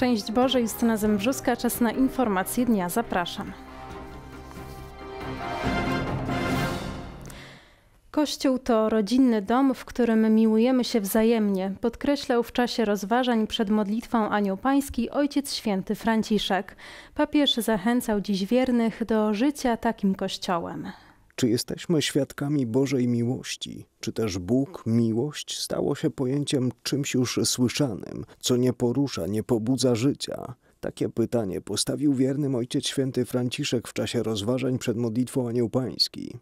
Szczęść Boże, Justyna Zembrzuska, czas na informacje dnia. Zapraszam. Kościół to rodzinny dom, w którym miłujemy się wzajemnie, podkreślał w czasie rozważań przed modlitwą Anioł Pański Ojciec Święty Franciszek. Papież zachęcał dziś wiernych do życia takim Kościołem. Czy jesteśmy świadkami Bożej miłości? Czy też Bóg, miłość, stało się pojęciem czymś już słyszanym, co nie porusza, nie pobudza życia? Takie pytanie postawił wiernym Ojciec Święty Franciszek w czasie rozważań przed modlitwą Anioł Pański.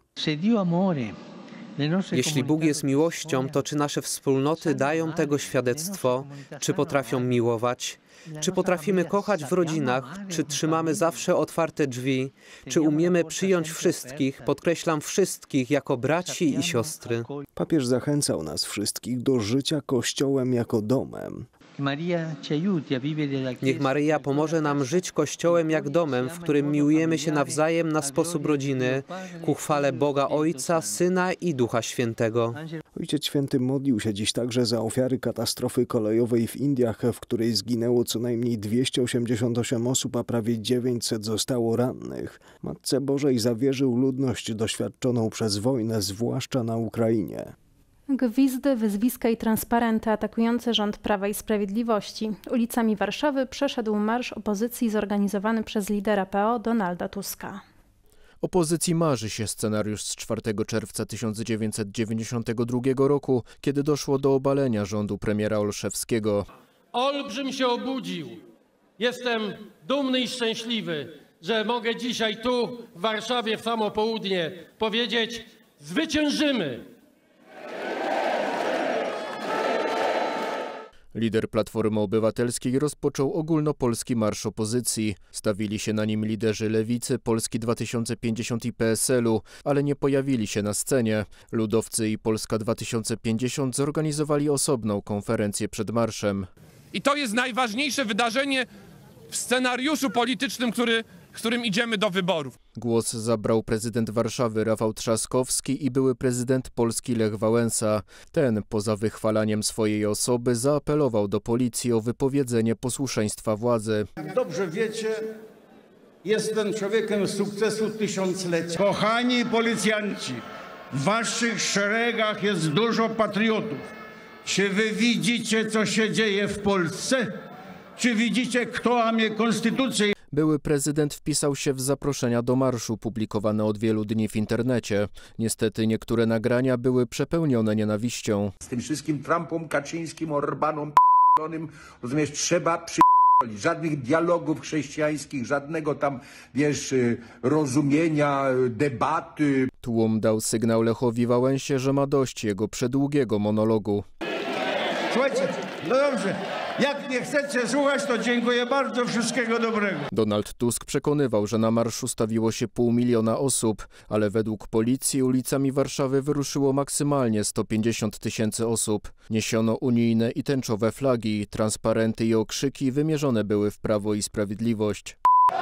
Jeśli Bóg jest miłością, to czy nasze wspólnoty dają tego świadectwo? Czy potrafią miłować? Czy potrafimy kochać w rodzinach? Czy trzymamy zawsze otwarte drzwi? Czy umiemy przyjąć wszystkich, podkreślam wszystkich, jako braci i siostry? Papież zachęcał nas wszystkich do życia Kościołem jako domem. Niech Maryja pomoże nam żyć Kościołem jak domem, w którym miłujemy się nawzajem na sposób rodziny, ku chwale Boga Ojca, Syna i Ducha Świętego. Ojciec Święty modlił się dziś także za ofiary katastrofy kolejowej w Indiach, w której zginęło co najmniej 288 osób, a prawie 900 zostało rannych. Matce Bożej zawierzył ludność doświadczoną przez wojnę, zwłaszcza na Ukrainie. Gwizdy, wyzwiska i transparenty atakujące rząd Prawa i Sprawiedliwości. Ulicami Warszawy przeszedł marsz opozycji zorganizowany przez lidera PO Donalda Tuska. Opozycji marzy się scenariusz z 4 czerwca 1992 roku, kiedy doszło do obalenia rządu premiera Olszewskiego. Olbrzym się obudził. Jestem dumny i szczęśliwy, że mogę dzisiaj tu w Warszawie w samo południe powiedzieć: zwyciężymy! Lider Platformy Obywatelskiej rozpoczął ogólnopolski marsz opozycji. Stawili się na nim liderzy Lewicy, Polski 2050 i PSL-u, ale nie pojawili się na scenie. Ludowcy i Polska 2050 zorganizowali osobną konferencję przed marszem. I to jest najważniejsze wydarzenie w scenariuszu politycznym, z którym idziemy do wyborów. Głos zabrał prezydent Warszawy Rafał Trzaskowski i były prezydent Polski Lech Wałęsa. Ten, poza wychwalaniem swojej osoby, zaapelował do policji o wypowiedzenie posłuszeństwa władzy. Jak dobrze wiecie, jestem człowiekiem sukcesu tysiąclecia. Kochani policjanci, w waszych szeregach jest dużo patriotów. Czy wy widzicie, co się dzieje w Polsce? Czy widzicie, kto łamie konstytucję? Były prezydent wpisał się w zaproszenia do marszu publikowane od wielu dni w internecie. Niestety niektóre nagrania były przepełnione nienawiścią. Z tym wszystkim Trumpom, Kaczyńskim, Orbanom, p***onym, rozumiesz, trzeba p***olić. Żadnych dialogów chrześcijańskich, żadnego tam, rozumienia, debaty. Tłum dał sygnał Lechowi Wałęsie, że ma dość jego przedługiego monologu. Słuchajcie, no dobrze. Jak nie chcecie słuchać, to dziękuję bardzo, wszystkiego dobrego. Donald Tusk przekonywał, że na marszu stawiło się 500 000 osób, ale według policji ulicami Warszawy wyruszyło maksymalnie 150 000 osób. Niesiono unijne i tęczowe flagi, transparenty i okrzyki wymierzone były w Prawo i Sprawiedliwość.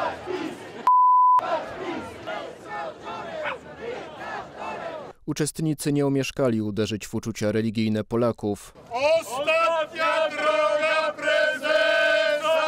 Uczestnicy nie omieszkali uderzyć w uczucia religijne Polaków. Ostatnia droga prezesa!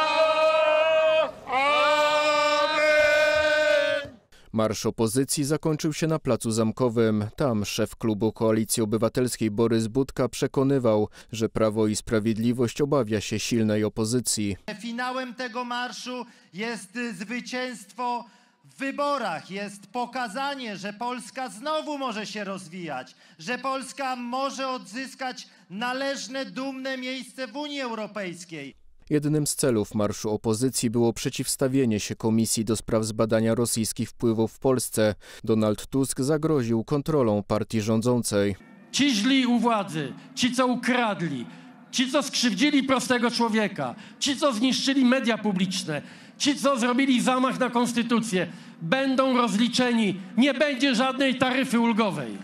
Amen! Marsz opozycji zakończył się na Placu Zamkowym. Tam szef klubu Koalicji Obywatelskiej Borys Budka przekonywał, że Prawo i Sprawiedliwość obawia się silnej opozycji. Finałem tego marszu jest zwycięstwo w wyborach, jest pokazanie, że Polska znowu może się rozwijać, że Polska może odzyskać należne, dumne miejsce w Unii Europejskiej. Jednym z celów marszu opozycji było przeciwstawienie się Komisji do spraw zbadania rosyjskich wpływów w Polsce. Donald Tusk zagroził kontrolą partii rządzącej. Ci źli u władzy, ci co ukradli, ci co skrzywdzili prostego człowieka, ci co zniszczyli media publiczne, ci co zrobili zamach na konstytucję, będą rozliczeni. Nie będzie żadnej taryfy ulgowej.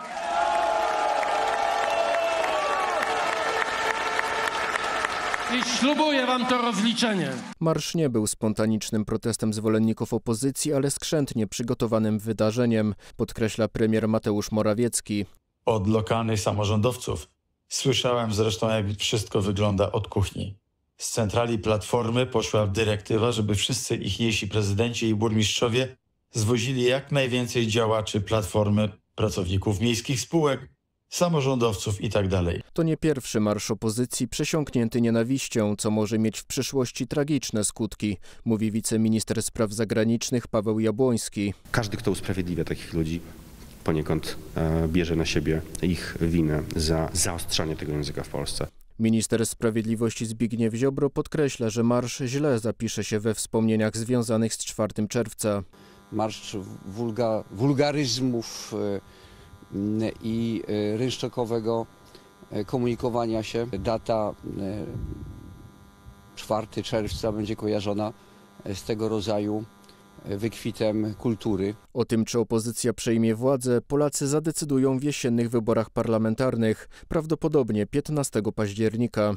I ślubuję wam to rozliczenie. Marsz nie był spontanicznym protestem zwolenników opozycji, ale skrzętnie przygotowanym wydarzeniem, podkreśla premier Mateusz Morawiecki. Od lokalnych samorządowców słyszałem zresztą, jak wszystko wygląda od kuchni. Z centrali Platformy poszła dyrektywa, żeby wszyscy ich prezydenci i burmistrzowie zwozili jak najwięcej działaczy Platformy, pracowników miejskich spółek, samorządowców itd. To nie pierwszy marsz opozycji przesiąknięty nienawiścią, co może mieć w przyszłości tragiczne skutki, mówi wiceminister spraw zagranicznych Paweł Jabłoński. Każdy, kto usprawiedliwia takich ludzi, poniekąd bierze na siebie ich winę za zaostrzanie tego języka w Polsce. Minister Sprawiedliwości Zbigniew Ziobro podkreśla, że marsz źle zapisze się we wspomnieniach związanych z 4 czerwca. Marsz wulgaryzmów i rynsztokowego komunikowania się. Data 4 czerwca będzie kojarzona z tego rodzaju wykwitem kultury. O tym, czy opozycja przejmie władzę, Polacy zadecydują w jesiennych wyborach parlamentarnych, prawdopodobnie 15 października.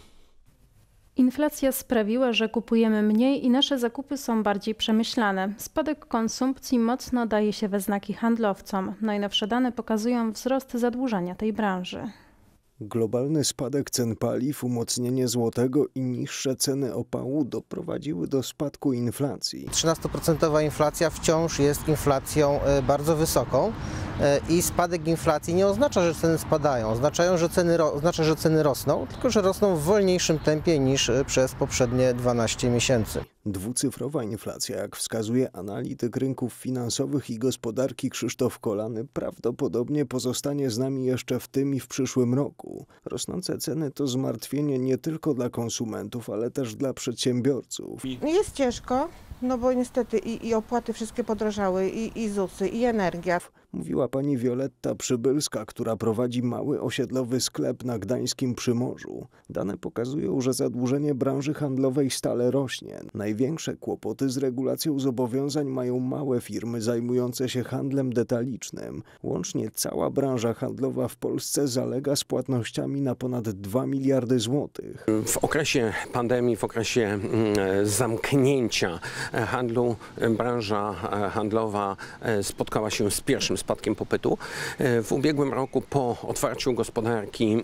Inflacja sprawiła, że kupujemy mniej i nasze zakupy są bardziej przemyślane. Spadek konsumpcji mocno daje się we znaki handlowcom. Najnowsze dane pokazują wzrost zadłużenia tej branży. Globalny spadek cen paliw, umocnienie złotego i niższe ceny opału doprowadziły do spadku inflacji. 13% inflacja wciąż jest inflacją bardzo wysoką i spadek inflacji nie oznacza, że ceny spadają. Oznacza, że ceny rosną, tylko że rosną w wolniejszym tempie niż przez poprzednie 12 miesięcy. Dwucyfrowa inflacja, jak wskazuje analityk rynków finansowych i gospodarki Krzysztof Kolany, prawdopodobnie pozostanie z nami jeszcze w tym i w przyszłym roku. Rosnące ceny to zmartwienie nie tylko dla konsumentów, ale też dla przedsiębiorców. Jest ciężko, no bo niestety i opłaty wszystkie podrożały, i ZUS-y, i energia. Mówiła pani Wioletta Przybylska, która prowadzi mały osiedlowy sklep na gdańskim Przymorzu. Dane pokazują, że zadłużenie branży handlowej stale rośnie. Największe kłopoty z regulacją zobowiązań mają małe firmy zajmujące się handlem detalicznym. Łącznie cała branża handlowa w Polsce zalega z płatnościami na ponad 2 miliardy złotych. W okresie pandemii, w okresie zamknięcia handlu, branża handlowa spotkała się z pierwszym spadkiem popytu. W ubiegłym roku po otwarciu gospodarki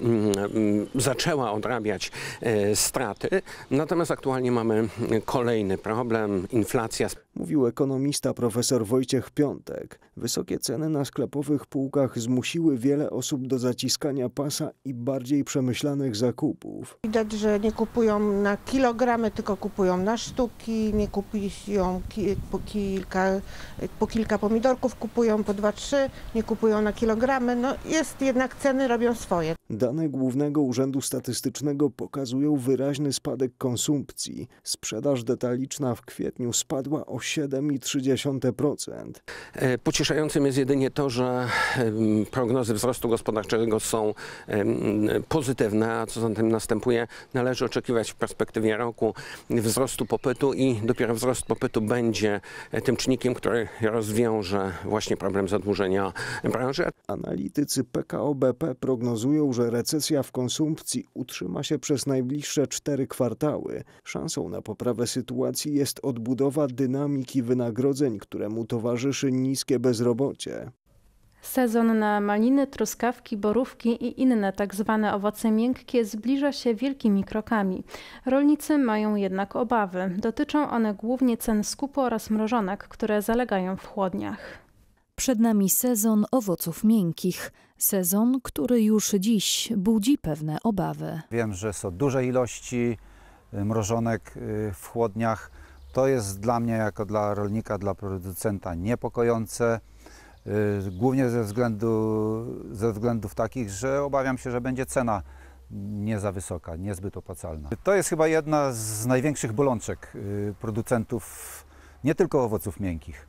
zaczęła odrabiać straty, natomiast aktualnie mamy kolejny problem, inflacja. Mówił ekonomista profesor Wojciech Piątek. Wysokie ceny na sklepowych półkach zmusiły wiele osób do zaciskania pasa i bardziej przemyślanych zakupów. Widać, że nie kupują na kilogramy, tylko kupują na sztuki, nie kupują po kilka pomidorków, kupują po 2-3, nie kupują na kilogramy. No jest jednak, ceny robią swoje. Dane Głównego Urzędu Statystycznego pokazują wyraźny spadek konsumpcji. Sprzedaż detaliczna w kwietniu spadła o 7,3%. Pocieszającym jest jedynie to, że prognozy wzrostu gospodarczego są pozytywne, a co za tym następuje, należy oczekiwać w perspektywie roku wzrostu popytu i dopiero wzrost popytu będzie tym czynnikiem, który rozwiąże właśnie problem zadłużenia branży. Analitycy PKO BP prognozują, że recesja w konsumpcji utrzyma się przez najbliższe 4 kwartały. Szansą na poprawę sytuacji jest odbudowa dynamiki wynagrodzeń, któremu towarzyszy niskie bezrobocie. Sezon na maliny, truskawki, borówki i inne tzw. owoce miękkie zbliża się wielkimi krokami. Rolnicy mają jednak obawy. Dotyczą one głównie cen skupu oraz mrożonek, które zalegają w chłodniach. Przed nami sezon owoców miękkich. Sezon, który już dziś budzi pewne obawy. Wiem, że są duże ilości mrożonek w chłodniach. To jest dla mnie, jako dla rolnika, dla producenta niepokojące. Głównie ze względów takich, że obawiam się, że będzie cena nie za wysoka, niezbyt opłacalna. To jest chyba jedna z największych bolączek producentów nie tylko owoców miękkich.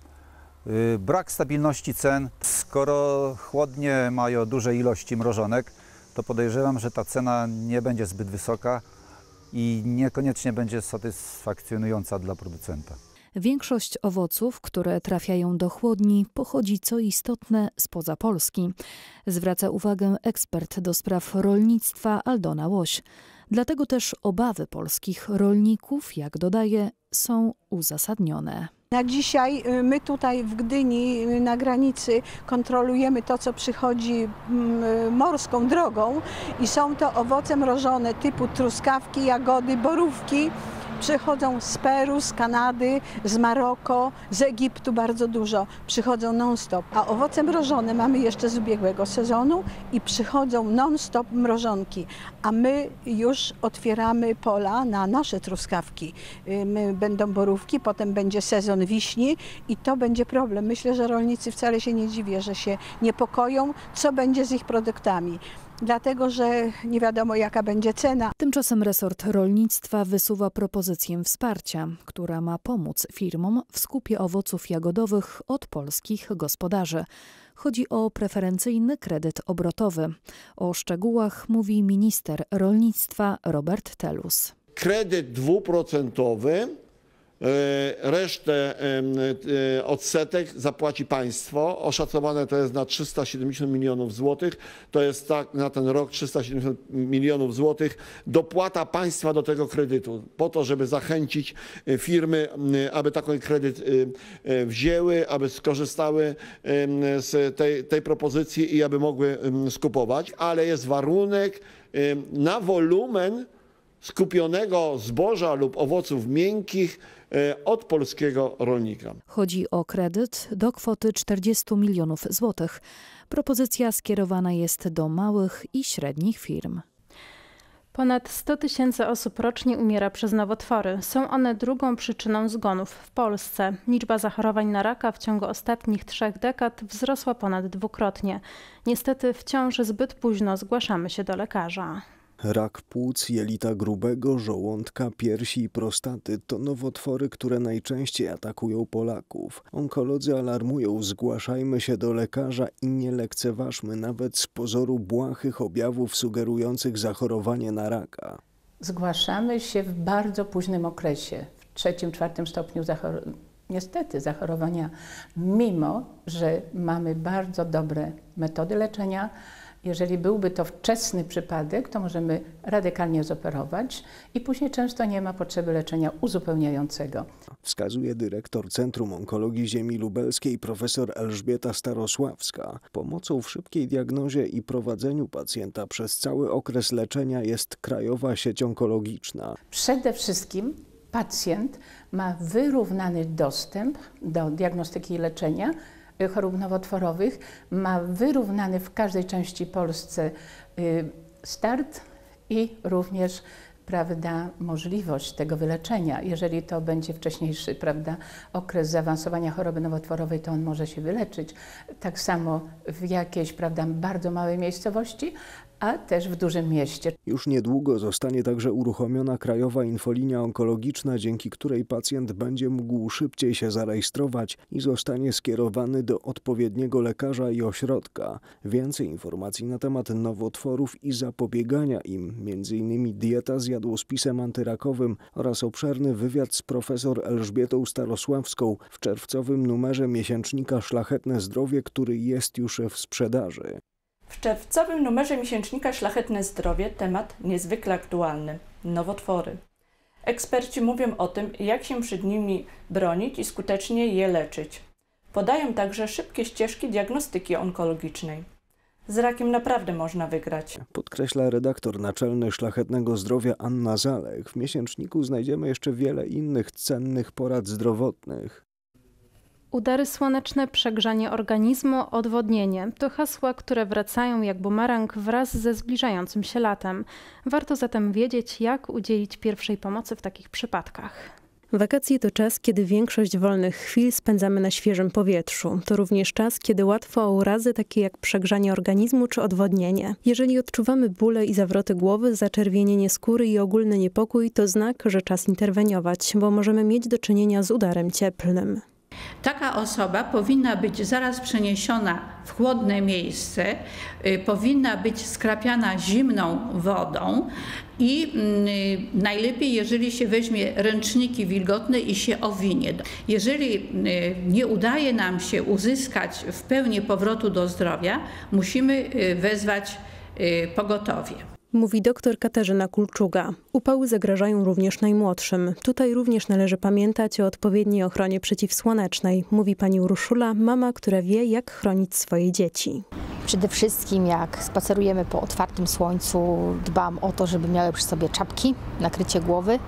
Brak stabilności cen. Skoro chłodnie mają duże ilości mrożonek, to podejrzewam, że ta cena nie będzie zbyt wysoka i niekoniecznie będzie satysfakcjonująca dla producenta. Większość owoców, które trafiają do chłodni, pochodzi, co istotne, spoza Polski. Zwraca uwagę ekspert do spraw rolnictwa Aldona Łoś. Dlatego też obawy polskich rolników, jak dodaje, są uzasadnione. Na dzisiaj my tutaj w Gdyni na granicy kontrolujemy to, co przychodzi morską drogą i są to owoce mrożone typu truskawki, jagody, borówki. Przychodzą z Peru, z Kanady, z Maroko, z Egiptu bardzo dużo. Przychodzą non-stop. A owoce mrożone mamy jeszcze z ubiegłego sezonu i przychodzą non-stop mrożonki. A my już otwieramy pola na nasze truskawki. Będą borówki, potem będzie sezon wiśni i to będzie problem. Myślę, że rolnicy wcale się nie dziwię, że się niepokoją, co będzie z ich produktami. Dlatego, że nie wiadomo, jaka będzie cena. Tymczasem resort rolnictwa wysuwa propozycję wsparcia, która ma pomóc firmom w skupie owoców jagodowych od polskich gospodarzy. Chodzi o preferencyjny kredyt obrotowy. O szczegółach mówi minister rolnictwa Robert Telus. Kredyt 2%. Resztę odsetek zapłaci państwo. Oszacowane to jest na 370 milionów złotych. To jest tak na ten rok 370 milionów złotych. Dopłata państwa do tego kredytu po to, żeby zachęcić firmy, aby taki kredyt wzięły, aby skorzystały z tej propozycji i aby mogły skupować. Ale jest warunek na wolumen skupionego zboża lub owoców miękkich od polskiego rolnika. Chodzi o kredyt do kwoty 40 milionów złotych. Propozycja skierowana jest do małych i średnich firm. Ponad 100 000 osób rocznie umiera przez nowotwory. Są one drugą przyczyną zgonów w Polsce. Liczba zachorowań na raka w ciągu ostatnich 3 dekad wzrosła ponad dwukrotnie. Niestety wciąż zbyt późno zgłaszamy się do lekarza. Rak płuc, jelita grubego, żołądka, piersi i prostaty to nowotwory, które najczęściej atakują Polaków. Onkolodzy alarmują, zgłaszajmy się do lekarza i nie lekceważmy nawet z pozoru błahych objawów sugerujących zachorowanie na raka. Zgłaszamy się w bardzo późnym okresie, w 3-4 stopniu niestety zachorowania, mimo że mamy bardzo dobre metody leczenia. Jeżeli byłby to wczesny przypadek, to możemy radykalnie zoperować i później często nie ma potrzeby leczenia uzupełniającego. Wskazuje dyrektor Centrum Onkologii Ziemi Lubelskiej profesor Elżbieta Starosławska. Pomocą w szybkiej diagnozie i prowadzeniu pacjenta przez cały okres leczenia jest Krajowa Sieć Onkologiczna. Przede wszystkim pacjent ma wyrównany dostęp do diagnostyki i leczenia chorób nowotworowych, ma wyrównany w każdej części Polsce start i również możliwość tego wyleczenia. Jeżeli to będzie wcześniejszy okres zaawansowania choroby nowotworowej, to on może się wyleczyć. Tak samo w jakiejś bardzo małej miejscowości, a też w dużym mieście. Już niedługo zostanie także uruchomiona Krajowa Infolinia Onkologiczna, dzięki której pacjent będzie mógł szybciej się zarejestrować i zostanie skierowany do odpowiedniego lekarza i ośrodka. Więcej informacji na temat nowotworów i zapobiegania im, m.in. dieta z jadłospisem antyrakowym oraz obszerny wywiad z profesor Elżbietą Starosławską w czerwcowym numerze miesięcznika Szlachetne Zdrowie, który jest już w sprzedaży. W czerwcowym numerze miesięcznika Szlachetne Zdrowie temat niezwykle aktualny – nowotwory. Eksperci mówią o tym, jak się przed nimi bronić i skutecznie je leczyć. Podają także szybkie ścieżki diagnostyki onkologicznej. Z rakiem naprawdę można wygrać. Podkreśla redaktor naczelny Szlachetnego Zdrowia Anna Zalek. W miesięczniku znajdziemy jeszcze wiele innych cennych porad zdrowotnych. Udary słoneczne, przegrzanie organizmu, odwodnienie to hasła, które wracają jak bumerang wraz ze zbliżającym się latem. Warto zatem wiedzieć, jak udzielić pierwszej pomocy w takich przypadkach. Wakacje to czas, kiedy większość wolnych chwil spędzamy na świeżym powietrzu. To również czas, kiedy łatwo o urazy takie jak przegrzanie organizmu czy odwodnienie. Jeżeli odczuwamy bóle i zawroty głowy, zaczerwienienie skóry i ogólny niepokój, to znak, że czas interweniować, bo możemy mieć do czynienia z udarem cieplnym. Taka osoba powinna być zaraz przeniesiona w chłodne miejsce, powinna być skrapiana zimną wodą i najlepiej, jeżeli się weźmie ręczniki wilgotne i się owinie. Jeżeli nie udaje nam się uzyskać w pełni powrotu do zdrowia, musimy wezwać pogotowie. Mówi dr Katarzyna Kulczuga. Upały zagrażają również najmłodszym. Tutaj również należy pamiętać o odpowiedniej ochronie przeciwsłonecznej, mówi pani Urszula, mama, która wie, jak chronić swoje dzieci. Przede wszystkim jak spacerujemy po otwartym słońcu, dbam o to, żeby miały przy sobie czapki, nakrycie głowy.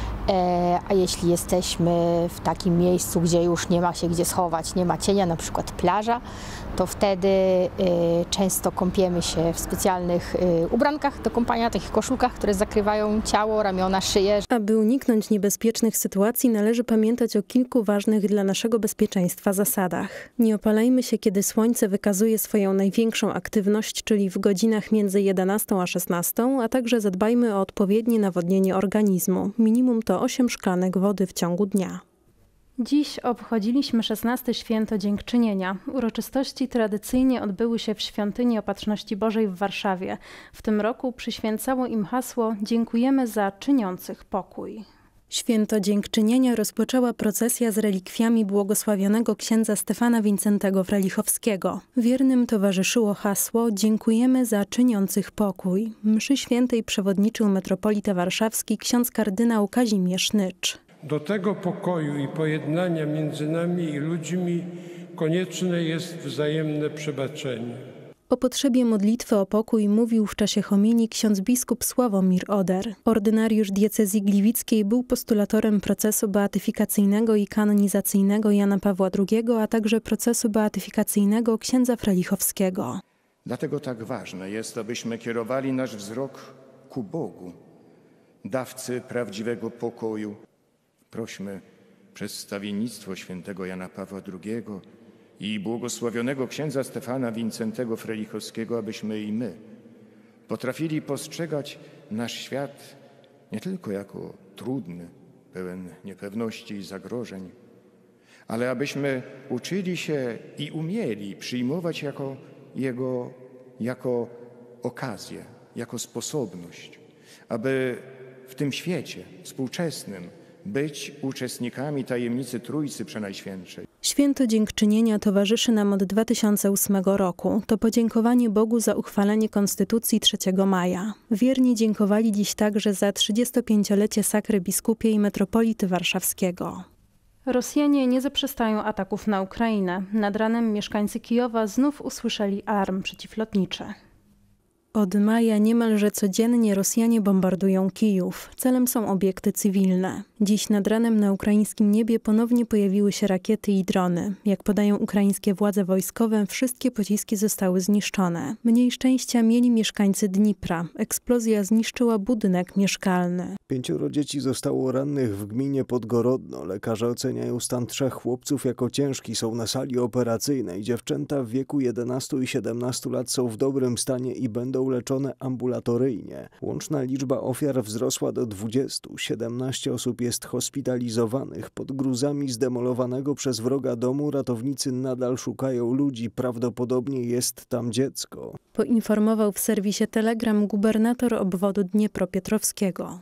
A jeśli jesteśmy w takim miejscu, gdzie już nie ma się gdzie schować, nie ma cienia, na przykład plaża, to wtedy często kąpiemy się w specjalnych ubrankach do kąpania, takich koszulkach, które zakrywają ciało, ramiona, szyję. Aby uniknąć niebezpiecznych sytuacji, należy pamiętać o kilku ważnych dla naszego bezpieczeństwa zasadach. Nie opalajmy się, kiedy słońce wykazuje swoją największą aktywność, czyli w godzinach między 11 a 16, a także zadbajmy o odpowiednie nawodnienie organizmu. Minimum to 8 szklanek wody w ciągu dnia. Dziś obchodziliśmy 16. Święto Dziękczynienia. Uroczystości tradycyjnie odbyły się w Świątyni Opatrzności Bożej w Warszawie. W tym roku przyświęcało im hasło „Dziękujemy za czyniących pokój”. Święto Dziękczynienia rozpoczęła procesja z relikwiami błogosławionego księdza Stefana Wincentego Frelichowskiego. Wiernym towarzyszyło hasło „Dziękujemy za czyniących pokój”. Mszy świętej przewodniczył metropolita warszawski ksiądz kardynał Kazimierz Nycz. Do tego pokoju i pojednania między nami i ludźmi konieczne jest wzajemne przebaczenie. O potrzebie modlitwy o pokój mówił w czasie homilii ksiądz biskup Sławomir Oder. Ordynariusz diecezji gliwickiej był postulatorem procesu beatyfikacyjnego i kanonizacyjnego Jana Pawła II, a także procesu beatyfikacyjnego księdza Frelichowskiego. Dlatego tak ważne jest, abyśmy kierowali nasz wzrok ku Bogu, dawcy prawdziwego pokoju. Prośmy przez wstawiennictwo świętego Jana Pawła II i błogosławionego księdza Stefana Wincentego Frelichowskiego, abyśmy i my potrafili postrzegać nasz świat nie tylko jako trudny, pełen niepewności i zagrożeń, ale abyśmy uczyli się i umieli przyjmować jako okazję, jako sposobność, aby w tym świecie współczesnym być uczestnikami tajemnicy Trójcy Przenajświętszej. Święto Dziękczynienia towarzyszy nam od 2008 roku. To podziękowanie Bogu za uchwalenie Konstytucji 3 maja. Wierni dziękowali dziś także za 35-lecie sakry biskupiej i metropolity warszawskiego. Rosjanie nie zaprzestają ataków na Ukrainę. Nad ranem mieszkańcy Kijowa znów usłyszeli alarm przeciwlotniczy. Od maja niemalże codziennie Rosjanie bombardują Kijów. Celem są obiekty cywilne. Dziś nad ranem na ukraińskim niebie ponownie pojawiły się rakiety i drony. Jak podają ukraińskie władze wojskowe, wszystkie pociski zostały zniszczone. Mniej szczęścia mieli mieszkańcy Dnipra. Eksplozja zniszczyła budynek mieszkalny. 5 dzieci zostało rannych w gminie Podgorodno. Lekarze oceniają stan 3 chłopców jako ciężki. Są na sali operacyjnej. Dziewczęta w wieku 11 i 17 lat są w dobrym stanie i będą leczone ambulatoryjnie. Łączna liczba ofiar wzrosła do 20. 17 osób jest hospitalizowanych. Pod gruzami zdemolowanego przez wroga domu ratownicy nadal szukają ludzi. Prawdopodobnie jest tam dziecko. Poinformował w serwisie Telegram gubernator obwodu Dniepropietrowskiego.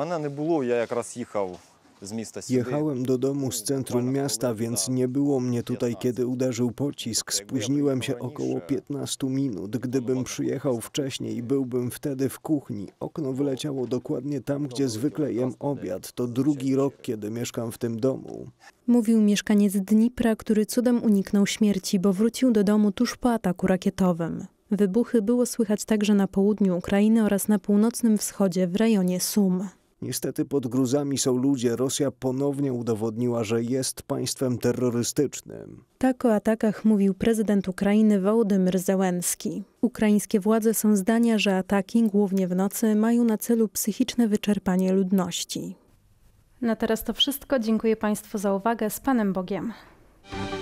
Jechałem do domu z centrum miasta, więc nie było mnie tutaj, kiedy uderzył pocisk. Spóźniłem się około 15 minut. Gdybym przyjechał wcześniej, byłbym wtedy w kuchni. Okno wyleciało dokładnie tam, gdzie zwykle jem obiad. To drugi rok, kiedy mieszkam w tym domu. Mówił mieszkaniec Dnipra, który cudem uniknął śmierci, bo wrócił do domu tuż po ataku rakietowym. Wybuchy było słychać także na południu Ukrainy oraz na północnym wschodzie w rejonie Sum. Niestety pod gruzami są ludzie. Rosja ponownie udowodniła, że jest państwem terrorystycznym. Tak o atakach mówił prezydent Ukrainy Wołodymyr Zełenski. Ukraińskie władze są zdania, że ataki, głównie w nocy, mają na celu psychiczne wyczerpanie ludności. Na teraz to wszystko. Dziękuję Państwu za uwagę. Z Panem Bogiem.